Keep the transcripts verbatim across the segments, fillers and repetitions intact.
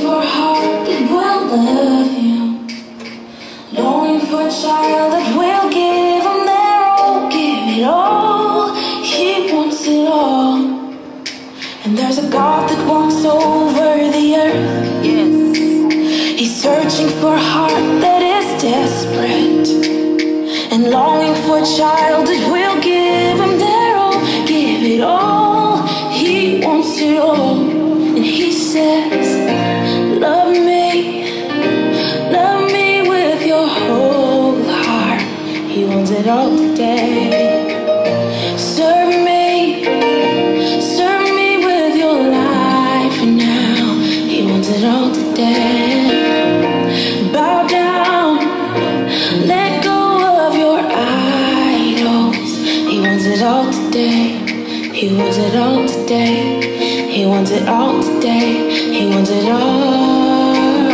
for a heart that will love him, longing for a child that will give him their all, give it all. He wants it all. And there's a God that walks over the earth. Yes. He's searching for a heart that is desperate and longing for a child that will give him their all, give it all. He wants it all. And he says, love me, love me with your whole heart. He wants it all today. Serve me, serve me with your life for now. He wants it all today. Bow down, let go of your idols. He wants it all today. He wants it all today. He wants it all today. He wants it all.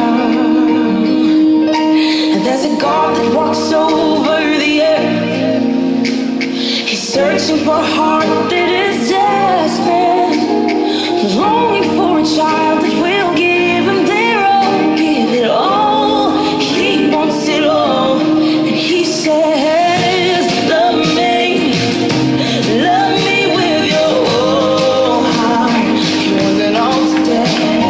And there's a God that walks over the earth. He's searching for a heart that is desperate, longing for a child that will give him their all, give it all. He wants it all. And he says, love me, love me with your whole heart. He wants it all today.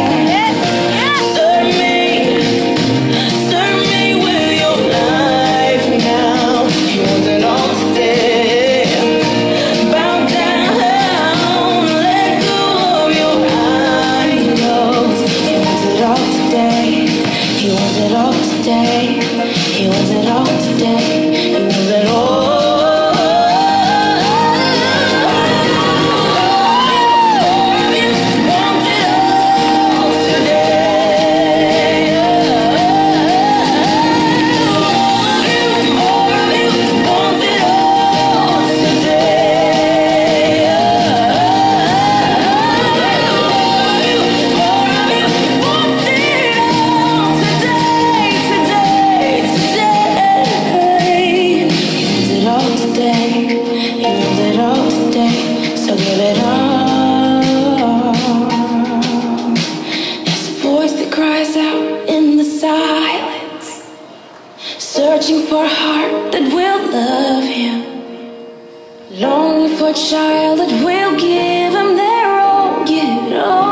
Serve me, serve me with your life now. He wants it all today. Bow down, let go of your idols. He wants it all today. He wants it all today. He wants it all today. He wants it all. Searching for a heart that will love him, longing for a child that will give him their all, give it all.